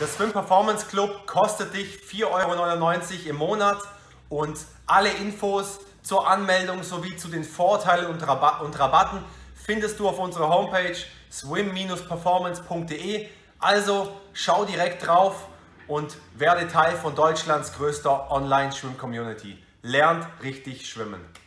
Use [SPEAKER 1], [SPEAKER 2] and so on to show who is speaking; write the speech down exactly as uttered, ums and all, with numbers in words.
[SPEAKER 1] Der Swim Performance Club kostet dich vier Euro neunundneunzig im Monat und alle Infos zur Anmeldung sowie zu den Vorteilen und, Rabatt und Rabatten findest du auf unserer Homepage swim performance punkt de. Also schau direkt drauf und werde Teil von Deutschlands größter Online-Schwimm-Community. Lernt richtig schwimmen.